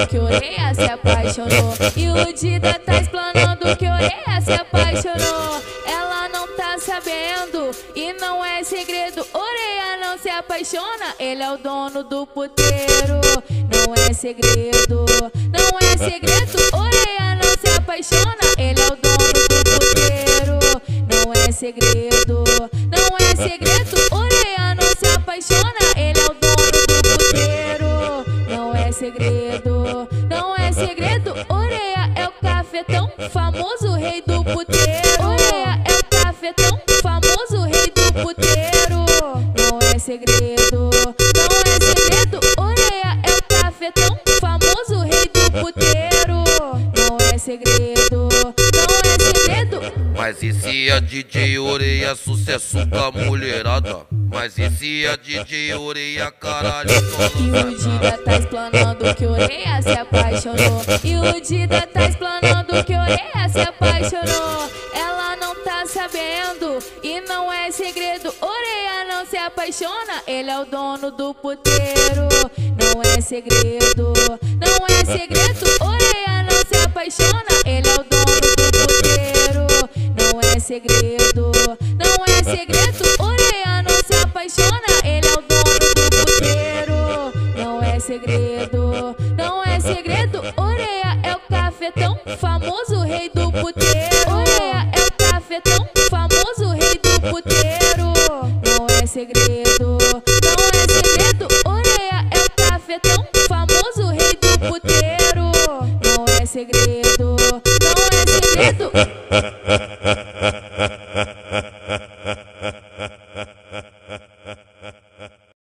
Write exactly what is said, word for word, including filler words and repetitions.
que Orelha se apaixonou. Iludida tá explanando que Orelha se apaixonou. Ela não tá sabendo e não é segredo. Orelha não se apaixona, ele é o dono do puteiro. Não é segredo, não é segredo. Orelha não se apaixona, ele é o dono do puteiro. Não é segredo, não é segredo. Orelha não se apaixona, ele é o dono do puteiro. Não é segredo, não é segredo. Orelha é o cafetão, famoso rei do puteiro. Orelha é o cafetão, famoso rei do puteiro. Não é segredo, não é segredo. Orelha é o cafetão, famoso rei do puteiro. Não é segredo, não é segredo. Mas e se a D J Orelha sucesso com a mulherada? Mas e se a D J Orelha caralho Iludida tá explanando que Orelha se apaixonou. Iludida tá explanando que Orelha se apaixonou. Ela não tá sabendo e não é segredo. Orelha não se apaixona, ele é o dono do puteiro. Não é segredo, não é segredo. Orelha não se apaixona, ele é o dono do puteiro. Não é segredo, não é segredo. Orelha não se apaixona,